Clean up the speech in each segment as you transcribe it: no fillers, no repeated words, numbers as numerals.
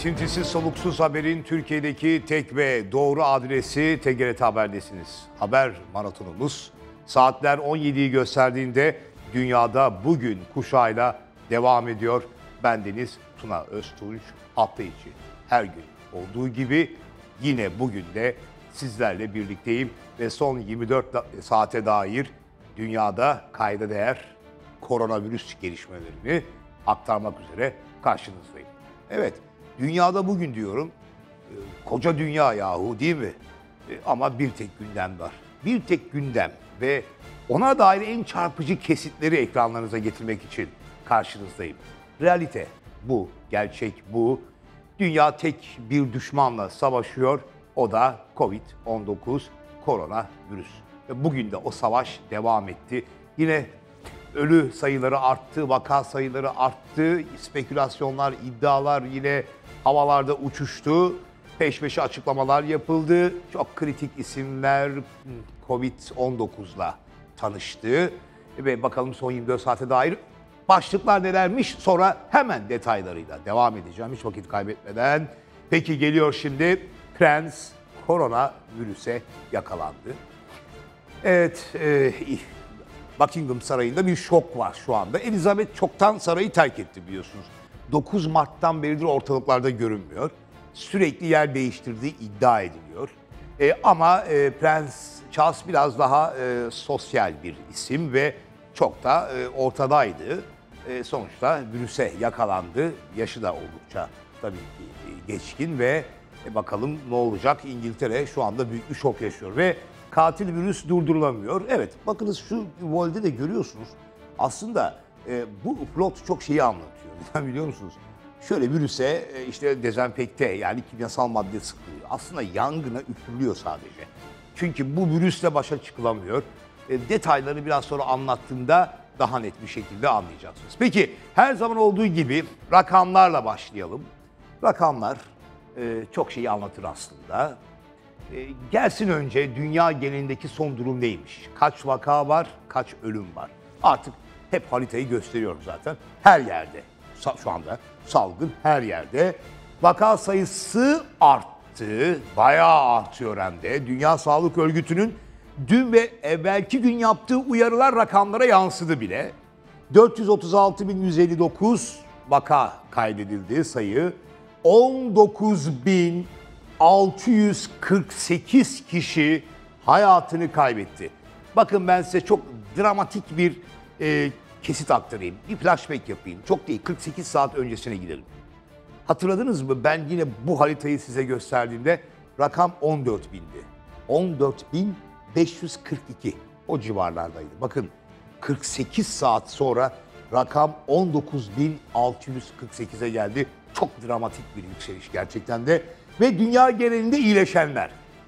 Kesintisiz soluksuz haberin Türkiye'deki tek ve doğru adresi TGRT Haber'desiniz. Haber maratonumuz saatler 17'yi gösterdiğinde dünyada bugün kuşağıyla devam ediyor. Bendeniz Tuna Öztunç, hafta içi her gün olduğu gibi yine bugün de sizlerle birlikteyim ve son 24 saate dair dünyada kayda değer koronavirüs gelişmelerini aktarmak üzere karşınızdayım. Evet, dünyada bugün diyorum, koca dünya yahu değil mi? Ama bir tek gündem var. Bir tek gündem ve ona dair en çarpıcı kesitleri ekranlarınıza getirmek için karşınızdayım. Realite bu, gerçek bu. Dünya tek bir düşmanla savaşıyor, o da Covid-19, koronavirüs. Ve bugün de o savaş devam etti. Yine ölü sayıları arttı, vaka sayıları arttı, spekülasyonlar, iddialar yine havalarda uçuştu. Peş peşe açıklamalar yapıldı. Çok kritik isimler Covid-19'la tanıştı. Ve bakalım son 24 saate dair başlıklar nelermiş, sonra hemen detaylarıyla devam edeceğim hiç vakit kaybetmeden. Peki geliyor şimdi, Prens koronavirüse yakalandı. Evet, Buckingham Sarayı'nda bir şok var şu anda. Elizabeth çoktan sarayı terk etti biliyorsunuz. 9 Mart'tan beridir ortalıklarda görünmüyor. Sürekli yer değiştirdiği iddia ediliyor. Ama Prens Charles biraz daha sosyal bir isim ve çok da ortadaydı. Sonuçta virüse yakalandı. Yaşı da oldukça tabii ki geçkin ve bakalım ne olacak. İngiltere şu anda büyük bir şok yaşıyor ve katil virüs durdurulamıyor. Evet, bakınız şu volde de görüyorsunuz. Aslında bu plot çok şeyi anlatıyor. Neden biliyor musunuz? Şöyle virüse işte dezenfekte yani kimyasal madde sıkılıyor. Aslında yangına üfürülüyor sadece. Çünkü bu virüsle başa çıkılamıyor. Detayları biraz sonra anlattığımda daha net bir şekilde anlayacaksınız. Peki her zaman olduğu gibi rakamlarla başlayalım. Rakamlar çok şeyi anlatır aslında. Gelsin önce dünya genelindeki son durum neymiş? Kaç vaka var, kaç ölüm var? Artık hep haritayı gösteriyorum zaten. Her yerde, şu anda salgın her yerde. Vaka sayısı arttı, bayağı artıyor hem de. Dünya Sağlık Örgütü'nün dün ve evvelki gün yaptığı uyarılar rakamlara yansıdı bile. 436.159 vaka kaydedildi sayı. 19.648 kişi hayatını kaybetti. Bakın ben size çok dramatik bir kesit aktarayım. Bir flashback yapayım. Çok değil, 48 saat öncesine gidelim. Hatırladınız mı? Ben yine bu haritayı size gösterdiğimde rakam 14.000'di. 14.542 o civarlardaydı. Bakın 48 saat sonra rakam 19.648'e geldi. Çok dramatik bir yükseliş gerçekten de. Ve dünya genelinde iyileşenler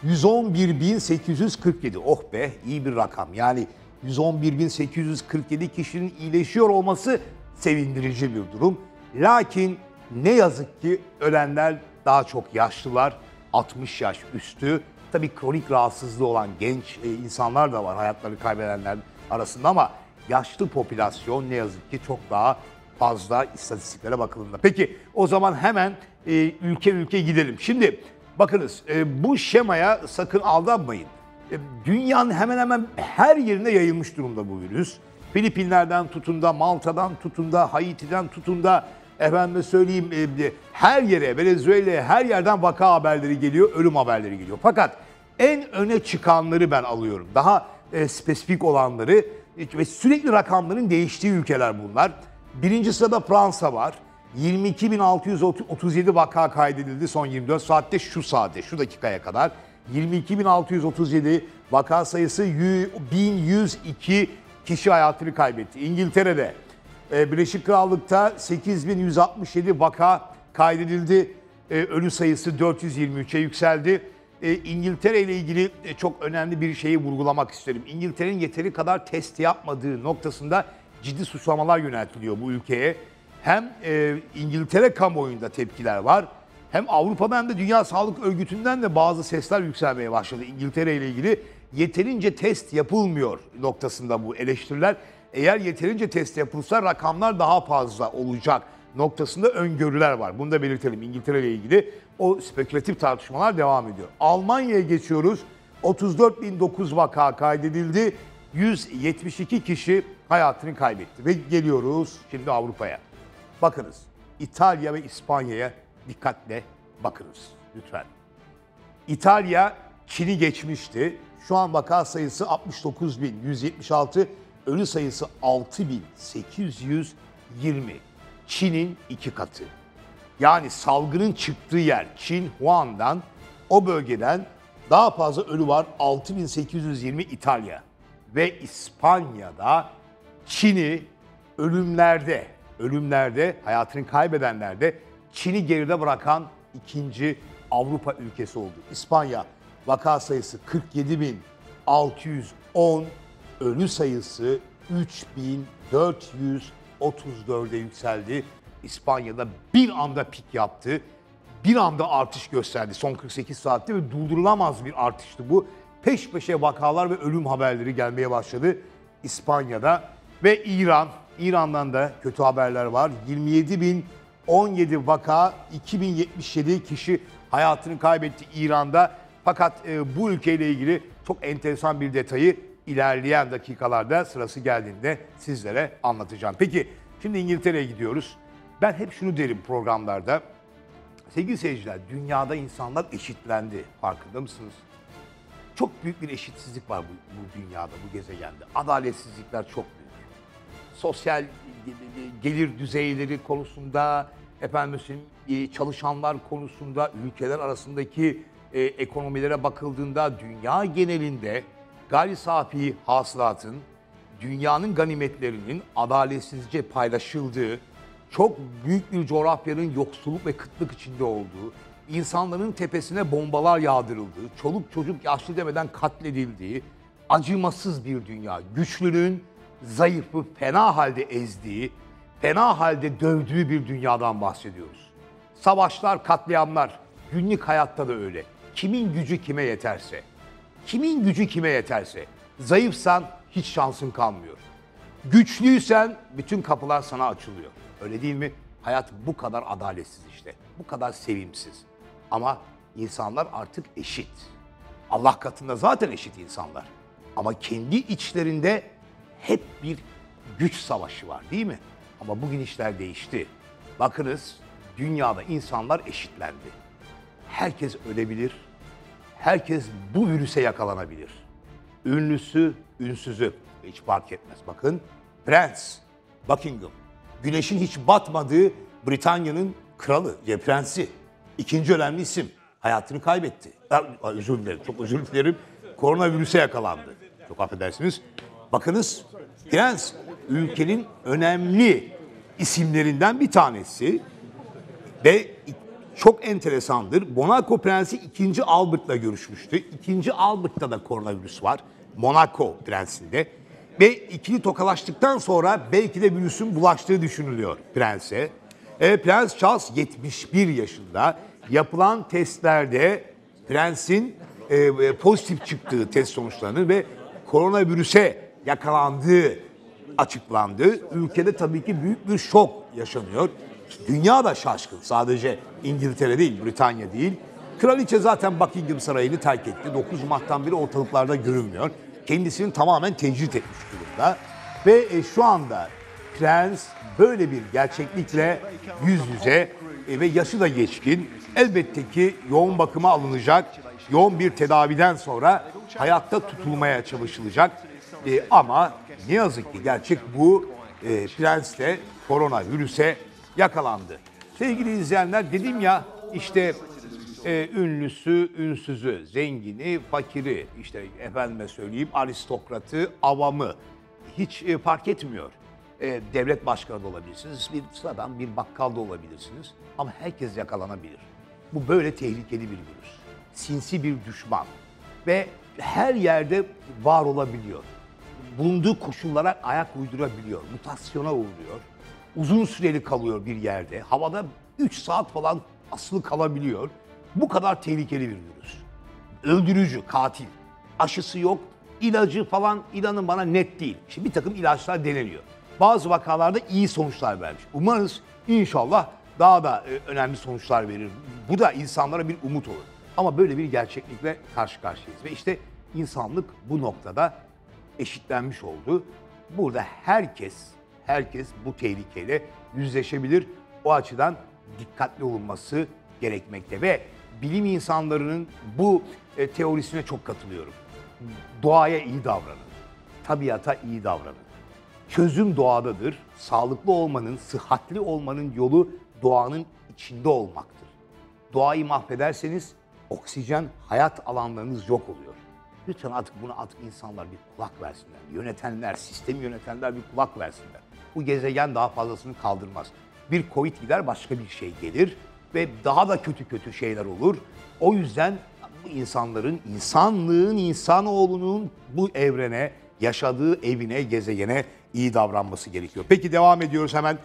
111.847. Oh be, iyi bir rakam. Yani 111.847 kişinin iyileşiyor olması sevindirici bir durum. Lakin ne yazık ki ölenler daha çok yaşlılar, 60 yaş üstü. Tabii kronik rahatsızlığı olan genç insanlar da var hayatlarını kaybedenler arasında ama yaşlı popülasyon ne yazık ki çok daha fazla istatistiklere bakıldığında. Peki o zaman hemen ülke ülke gidelim. Şimdi bakınız bu şemaya sakın aldanmayın. Dünyanın hemen hemen her yerine yayılmış durumda bu virüs. Filipinler'den tutun da, Malta'dan tutun da, Haiti'den tutun da, efendime söyleyeyim her yere, Venezuela'ya her yerden vaka haberleri geliyor, ölüm haberleri geliyor. Fakat en öne çıkanları ben alıyorum. Daha spesifik olanları ve sürekli rakamların değiştiği ülkeler bunlar. Birinci sırada Fransa var. 22.637 vaka kaydedildi son 24 saatte, şu saatte, şu dakikaya kadar. 22.637 vaka sayısı, 1102 kişi hayatını kaybetti. İngiltere'de, Birleşik Krallık'ta 8.167 vaka kaydedildi. Ölü sayısı 423'e yükseldi. İngiltere ile ilgili çok önemli bir şeyi vurgulamak isterim. İngiltere'nin yeteri kadar test yapmadığı noktasında ciddi suçlamalar yöneltiliyor bu ülkeye. Hem İngiltere kamuoyunda tepkiler var, hem Avrupa'dan hem de Dünya Sağlık Örgütü'nden de bazı sesler yükselmeye başladı. İngiltere ile ilgili yeterince test yapılmıyor noktasında bu eleştiriler. Eğer yeterince test yapılsa rakamlar daha fazla olacak noktasında öngörüler var. Bunu da belirtelim. İngiltere ile ilgili o spekülatif tartışmalar devam ediyor. Almanya'ya geçiyoruz. 34.009 vaka kaydedildi. 172 kişi hayatını kaybetti. Ve geliyoruz şimdi Avrupa'ya. Bakınız, İtalya ve İspanya'ya dikkatle bakınız lütfen. İtalya Çin'i geçmişti. Şu an vaka sayısı 69.176, ölü sayısı 6.820. Çin'in 2 katı. Yani salgının çıktığı yer Çin, Wuhan'dan, o bölgeden daha fazla ölü var. 6.820 İtalya. Ve İspanya'da Çin'i ölümlerde, hayatını kaybedenlerde Çin'i geride bırakan ikinci Avrupa ülkesi oldu. İspanya vaka sayısı 47.610, ölü sayısı 3.434'e yükseldi. İspanya'da bir anda pik yaptı. Bir anda artış gösterdi son 48 saatte ve durdurulamaz bir artıştı bu. Peş peşe vakalar ve ölüm haberleri gelmeye başladı İspanya'da. Ve İran'dan da kötü haberler var. 27.017 vaka, 2077 kişi hayatını kaybetti İran'da. Fakat bu ülkeyle ilgili çok enteresan bir detayı ilerleyen dakikalarda sırası geldiğinde sizlere anlatacağım. Peki şimdi İngiltere'ye gidiyoruz. Ben hep şunu derim programlarda. Sevgili seyirciler, dünyada insanlar eşitlendi. Farkında mısınız? Çok büyük bir eşitsizlik var bu dünyada, bu gezegende. Adaletsizlikler çok büyük. Sosyal gelir düzeyleri konusunda, çalışanlar konusunda, ülkeler arasındaki ekonomilere bakıldığında dünya genelinde gayri safi hasılatın, dünyanın ganimetlerinin adaletsizce paylaşıldığı, çok büyük bir coğrafyanın yoksulluk ve kıtlık içinde olduğu, insanların tepesine bombalar yağdırıldığı, çoluk çocuk yaşlı demeden katledildiği, acımasız bir dünya. Güçlünün zayıfı fena halde ezdiği, fena halde dövdüğü bir dünyadan bahsediyoruz. Savaşlar, katliamlar, günlük hayatta da öyle. Kimin gücü kime yeterse, zayıfsan hiç şansın kalmıyor. Güçlüysen bütün kapılar sana açılıyor. Öyle değil mi? Hayat bu kadar adaletsiz işte. Bu kadar sevimsiz. Ama insanlar artık eşit. Allah katında zaten eşit insanlar. Ama kendi içlerinde hep bir güç savaşı var değil mi? Ama bugün işler değişti. Bakınız, dünyada insanlar eşitlendi. Herkes ölebilir. Herkes bu virüse yakalanabilir. Ünlüsü, ünsüzü hiç fark etmez. Bakın, Prens, Buckingham, güneşin hiç batmadığı Britanya'nın kralı, prensi. İkinci önemli isim. Hayatını kaybetti. Özür dilerim, çok özür dilerim. Koronavirüse yakalandı. Çok affedersiniz. Bakınız, Prens ülkenin önemli isimlerinden bir tanesi. Ve çok enteresandır. Monaco Prensi 2. Albert'la görüşmüştü. 2. Albert'ta da koronavirüs var. Monaco Prensi'nde. Ve ikili tokalaştıktan sonra belki de virüsün bulaştığı düşünülüyor prense. Prens Charles 71 yaşında. Yapılan testlerde prensin pozitif çıktığı test sonuçlarını ve koronavirüse yakalandığı açıklandı. Ülkede tabii ki büyük bir şok yaşanıyor. Dünya da şaşkın. Sadece İngiltere değil, Britanya değil. Kraliçe zaten Buckingham Sarayı'nı terk etti. 9 Mart'tan beri ortalıklarda görünmüyor. Kendisini tamamen tecrit etmiş durumda. Ve şu anda prens böyle bir gerçeklikle yüz yüze ve yaşı da geçkin. Elbette ki yoğun bakıma alınacak. Yoğun bir tedaviden sonra hayatta tutulmaya çalışılacak. Ama ne yazık ki gerçek bu. Prens de koronavirüse yakalandı. Sevgili izleyenler, dedim ya işte ünlüsü, ünsüzü, zengini, fakiri, işte efendime söyleyeyim aristokratı, avamı hiç fark etmiyor. Devlet başkanı da olabilirsiniz, bir sıradan bir bakkal da olabilirsiniz ama herkes yakalanabilir. Bu böyle tehlikeli bir virüs. Sinsi bir düşman ve her yerde var olabiliyor. Bulunduğu koşullara ayak uydurabiliyor, mutasyona uğruyor. Uzun süreli kalıyor bir yerde. Havada 3 saat falan asılı kalabiliyor. Bu kadar tehlikeli bir virüs. Öldürücü, katil. Aşısı yok, ilacı falan inanın bana net değil. Şimdi bir takım ilaçlar deneniyor. bazı vakalarda iyi sonuçlar vermiş. Umarız inşallah daha da önemli sonuçlar verir. Bu da insanlara bir umut olur. Ama böyle bir gerçeklikle karşı karşıyayız. Ve işte insanlık bu noktada eşitlenmiş oldu. Burada herkes bu tehlikeyle yüzleşebilir. O açıdan dikkatli olunması gerekmekte ve bilim insanlarının bu teorisine çok katılıyorum. Doğaya iyi davranın, tabiata iyi davranın. Çözüm doğadadır. Sağlıklı olmanın, sıhhatli olmanın yolu doğanın içinde olmaktır. Doğayı mahvederseniz oksijen, hayat alanlarınız yok oluyor. Lütfen artık insanlar bir kulak versinler. Yönetenler, sistemi yönetenler bir kulak versinler. Bu gezegen daha fazlasını kaldırmaz. Bir Covid gider, başka bir şey gelir ve daha da kötü şeyler olur. O yüzden bu insanlığın, insanoğlunun bu evrene, yaşadığı evine, gezegene iyi davranması gerekiyor. Peki devam ediyoruz hemen.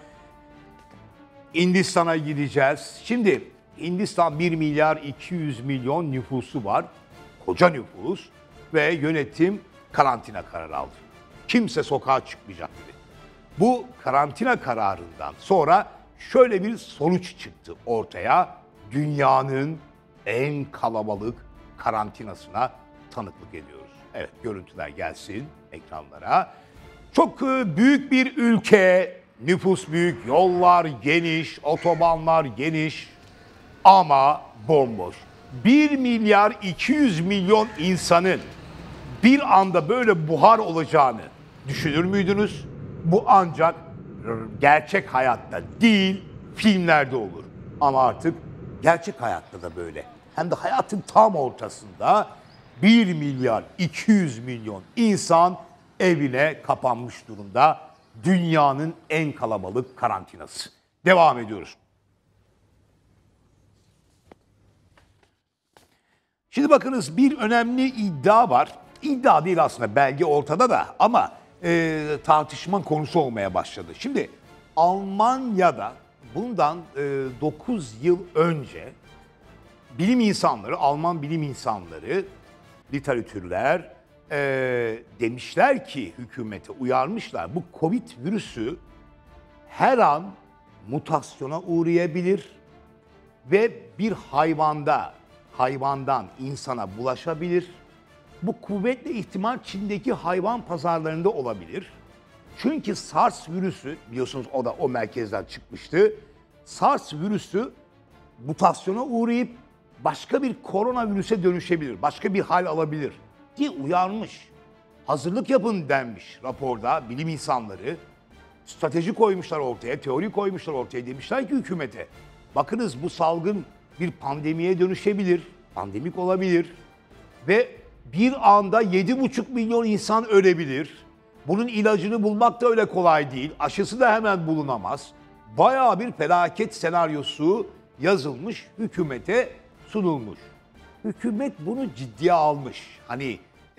Hindistan'a gideceğiz. Şimdi Hindistan 1 milyar 200 milyon nüfusu var. Koca nüfus ve yönetim karantina kararı aldı. Kimse sokağa çıkmayacak dedi. Bu karantina kararından sonra şöyle bir sonuç çıktı ortaya. Dünyanın en kalabalık karantinasına tanıklık ediyoruz. Evet, görüntüler gelsin ekranlara. Çok büyük bir ülke, nüfus büyük, yollar geniş, otobanlar geniş ama bomboş. 1 milyar 200 milyon insanın bir anda böyle buhar olacağını düşünür müydünüz? Bu ancak gerçek hayatta değil, filmlerde olur. Ama artık gerçek hayatta da böyle. Hem de hayatın tam ortasında 1 milyar 200 milyon insan evine kapanmış durumda. Dünyanın en kalabalık karantinası. Devam ediyoruz. Şimdi bakınız, bir önemli iddia var. İddia değil aslında, belge ortada da ama tartışma konusu olmaya başladı. Şimdi Almanya'da bundan 9 yıl önce bilim insanları, Alman bilim insanları, literatürler demişler ki hükümete uyarmışlar. Bu Covid virüsü her an mutasyona uğrayabilir ve bir hayvandan insana bulaşabilir. Bu kuvvetli ihtimal Çin'deki hayvan pazarlarında olabilir. Çünkü SARS virüsü, biliyorsunuz o da o merkezden çıkmıştı. SARS virüsü mutasyona uğrayıp başka bir koronavirüse dönüşebilir, başka bir hal alabilir diye uyarmış. Hazırlık yapın denmiş raporda bilim insanları. Strateji koymuşlar ortaya, teori koymuşlar ortaya, demişler ki hükümete, bakınız bu salgın bir pandemiye dönüşebilir, pandemik olabilir ve bir anda 7,5 milyon insan ölebilir. Bunun ilacını bulmak da öyle kolay değil, aşısı da hemen bulunamaz. Bayağı bir felaket senaryosu yazılmış, hükümete sunulmuş. Hükümet bunu ciddiye almış. Hani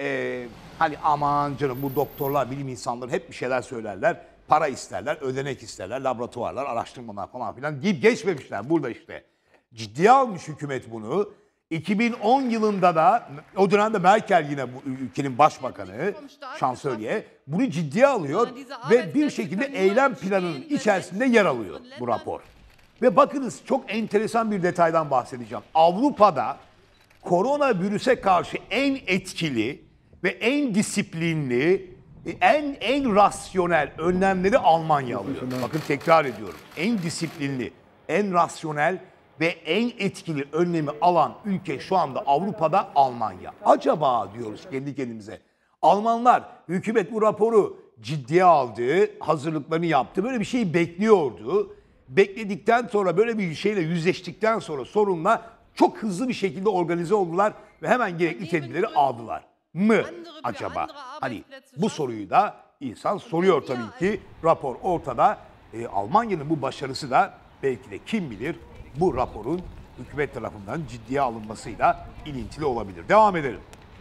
aman canım, bu doktorlar, bilim insanları hep bir şeyler söylerler. Para isterler, ödenek isterler, laboratuvarlar, araştırmalar falan filan deyip geçmemişler burada işte. Ciddiye almış hükümet bunu. 2010 yılında da o dönemde Merkel yine bu ülkenin başbakanı, şansölye, bunu ciddiye alıyor ve bir şekilde eylem planının içerisinde yer alıyor bu rapor. Ve bakınız, çok enteresan bir detaydan bahsedeceğim. Avrupa'da koronavirüse karşı en etkili ve en disiplinli, en rasyonel önlemleri Almanya alıyor. Bakın, tekrar ediyorum. En disiplinli, en rasyonel ve en etkili önlemi alan ülke şu anda Avrupa'da Almanya. Acaba diyoruz kendi kendimize, Almanlar, hükümet bu raporu ciddiye aldı, hazırlıklarını yaptı, böyle bir şeyi bekliyordu. Bekledikten sonra, böyle bir şeyle yüzleştikten sonra sorunla çok hızlı bir şekilde organize oldular ve hemen gerekli tedbirleri aldılar mı acaba? Hani bu soruyu da insan soruyor tabii ki. Rapor ortada. Almanya'nın bu başarısı da belki de kim bilir bu raporun hükümet tarafından ciddiye alınmasıyla ilintili olabilir. Devam edelim.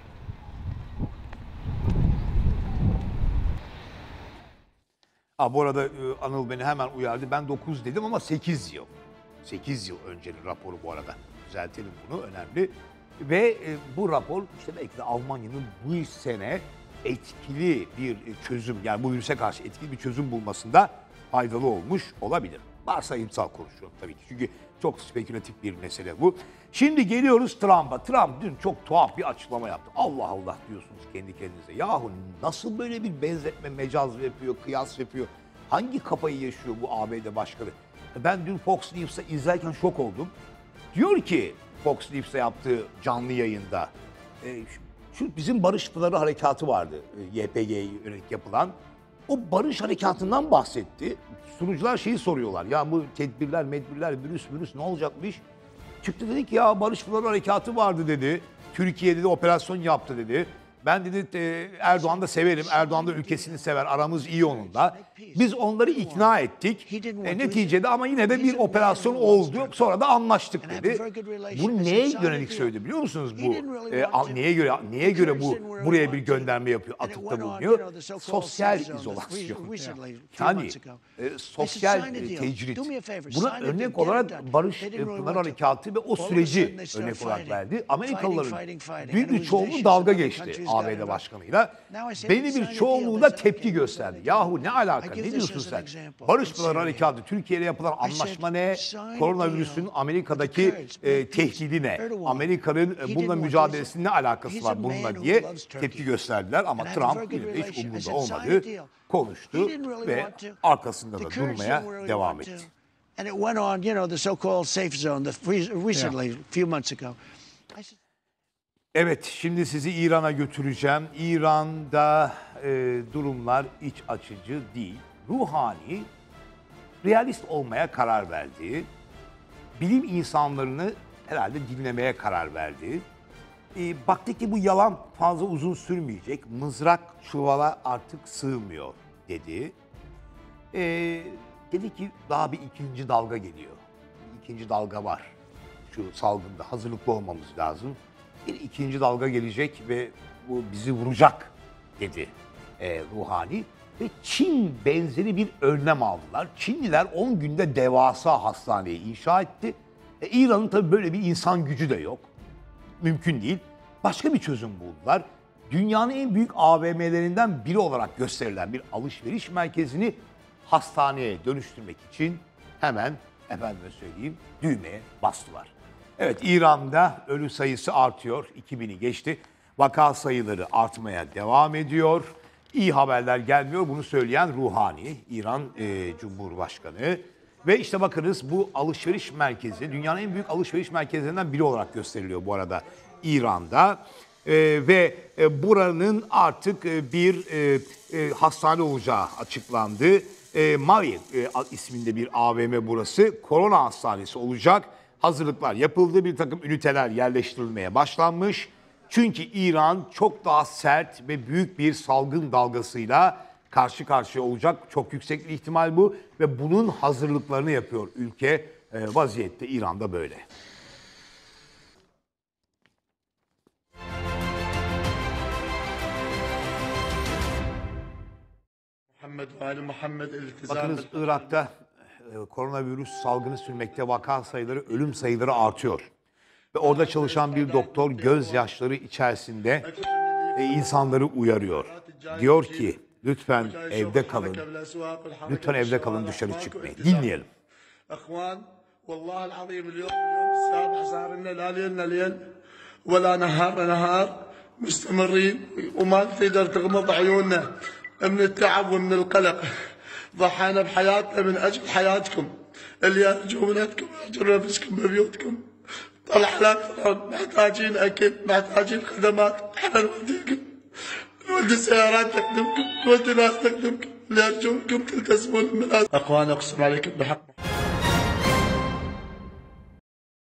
Bu arada Anıl beni hemen uyardı. Ben 9 dedim ama 8 yıl. 8 yıl öncenin raporu bu arada. Düzeltelim bunu, önemli. Ve bu rapor işte belki de Almanya'nın bu sene etkili bir çözüm, yani bu virüse karşı etkili bir çözüm bulmasında faydalı olmuş olabilir. Varsayımsal konuşuyorum tabii ki. Çünkü çok spekülatif bir mesele bu. Şimdi geliyoruz Trump'a. Trump dün çok tuhaf bir açıklama yaptı. Allah Allah diyorsunuz kendi kendinize. Yahu nasıl böyle bir benzetme, mecaz yapıyor, kıyas yapıyor? Hangi kafayı yaşıyor bu ABD başkanı? Ben dün Fox News'ta izlerken şok oldum. Diyor ki Fox News'ta yaptığı canlı yayında, şu bizim Barış Pınarı Harekatı vardı, YPG'ye yönelik yapılan. O barış harekatından bahsetti. Sunucular şeyi soruyorlar. Ya bu tedbirler, virüs ne olacakmış? Çıktı dedi ki ya Barış Pınarı Harekatı vardı dedi. Türkiye'de de operasyon yaptı dedi. Ben dedi Erdoğan'ı da severim. Erdoğan da ülkesini sever. Aramız iyi onunla. Biz onları ikna ettik. Neticede ama yine de bir operasyon oldu. Sonra da anlaştık dedi. Bu neye yönelik söyledi biliyor musunuz bu? Neye göre bu buraya bir gönderme yapıyor, atıkta bulunuyor? Sosyal izolasyon. Yani sosyal tecrit. Buna örnek olarak Barış Pınarı Harekatı ve o süreci örnek olarak verdi. Amerikalıların büyük bir çoğunluğu dalga geçti ABD başkanıyla. Belli bir çoğunluğu da tepki gösterdi. Yahu ne alaka? Ne diyorsun sen? Barış Pınarı Harekatı, Türkiye'yle yapılan anlaşma ne? Koronavirüsün Amerika'daki tehdidi ne? Amerika'nın bununla mücadelesinin ne alakası var bununla diye tepki gösterdiler. Ama Trump yine de hiç umurunda olmadı. Konuştu ve arkasında da durmaya devam etti. And it went on, you know, the so-called safe zone recently, a few months ago. Evet, şimdi sizi İran'a götüreceğim. İran'da durumlar iç açıcı değil. Ruhani, realist olmaya karar verdi. Bilim insanlarını herhalde dinlemeye karar verdi. Baktı ki bu yalan fazla uzun sürmeyecek. Mızrak çuvala artık sığmıyor dedi. Dedi ki daha bir ikinci dalga geliyor. İkinci dalga var. Şu salgında hazırlıklı olmamız lazım. Bir ikinci dalga gelecek ve bu bizi vuracak dedi Ruhani. Ve Çin benzeri bir önlem aldılar. Çinliler 10 günde devasa hastaneyi inşa etti. İran'ın tabii böyle bir insan gücü de yok. Mümkün değil. Başka bir çözüm buldular. Dünyanın en büyük AVM'lerinden biri olarak gösterilen bir alışveriş merkezini hastaneye dönüştürmek için hemen efendime söyleyeyim düğmeye bastılar. Evet, İran'da ölü sayısı artıyor. 2000'i geçti. Vaka sayıları artmaya devam ediyor. İyi haberler gelmiyor. Bunu söyleyen Ruhani, İran Cumhurbaşkanı. Ve işte bakınız bu alışveriş merkezi, dünyanın en büyük alışveriş merkezlerinden biri olarak gösteriliyor bu arada İran'da. Ve buranın artık bir hastane olacağı açıklandı. Mavi isminde bir AVM burası. Korona hastanesi olacak. Hazırlıklar yapıldı. Bir takım üniteler yerleştirilmeye başlanmış. Çünkü İran çok daha sert ve büyük bir salgın dalgasıyla karşı karşıya olacak. Çok yüksek bir ihtimal bu. Ve bunun hazırlıklarını yapıyor ülke. Vaziyette İran'da böyle. Bakınız Irak'ta koronavirüs salgını sürmekte, vaka sayıları, ölüm sayıları artıyor. Ve orada çalışan bir doktor gözyaşları içerisinde insanları uyarıyor. Diyor ki lütfen evde kalın, lütfen evde kalın, dışarı çıkmayın. Dinleyelim. من التعب ومن القلق ضحينا بحياتنا من أجل حياتكم اللي أرجو منكم أجروا نفسكم ببيوتكم طلع الأكثر محتاجين أكل محتاجين خدمات احنا نوديكم نودي سيارات تخدمكم نودي ناس تخدمكم اللي أرجوكم تلتزمون من أخواني أقسم عليكم بحق